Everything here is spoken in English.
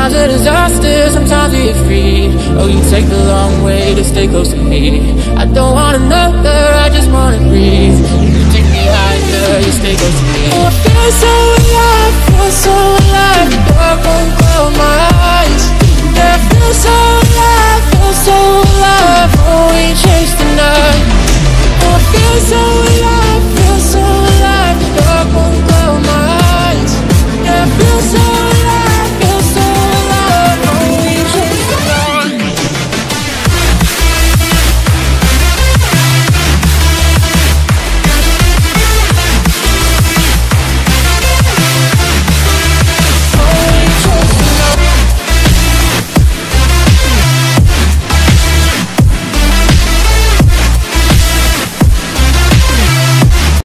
Sometimes a disaster, sometimes we get free. Oh, you take the long way to stay close to me. I don't want another, I just wanna breathe. You take me higher, you stay close to me. Oh, I feel so alive, feel so alive.